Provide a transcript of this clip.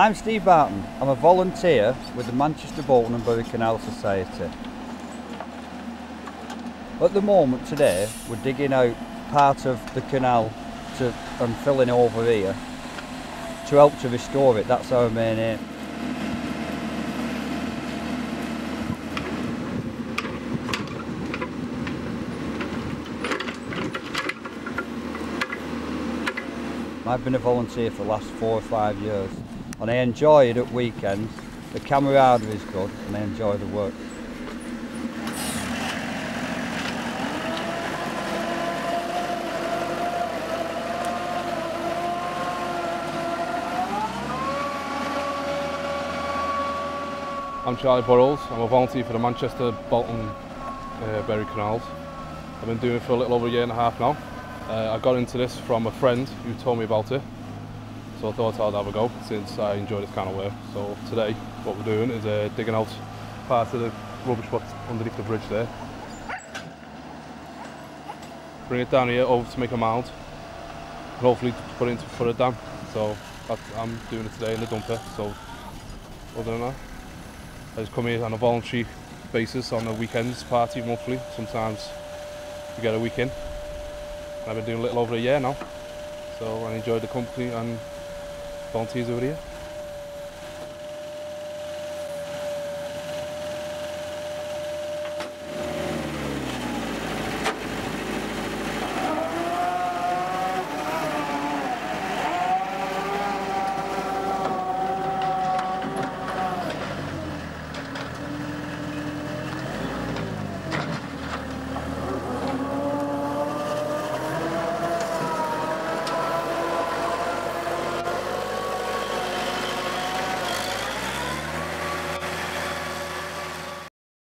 I'm Steve Barton. I'm a volunteer with the Manchester Bolton and Bury Canal Society. At the moment today we're digging out part of the canal and filling over here to help to restore it. That's our main aim. I've been a volunteer for the last 4 or 5 years and I enjoy it at weekends. The camaraderie is good and I enjoy the work. I'm Charlie Burrows. I'm a volunteer for the Manchester Bolton Bury Canals. I've been doing it for a little over 1.5 years now. I got into this from a friend who told me about it, so I thought I'd have a go since I enjoy this kind of work. So today what we're doing is digging out part of the rubbish what's underneath the bridge there. Bring it down here over to make a mound and hopefully put it into for a dam. So I'm doing it today in the dumper. So other than that, I just come here on a voluntary basis on the weekends, party monthly. Sometimes we get a week in. I've been doing a little over 1 year now, so I enjoyed the company and volunteers over here.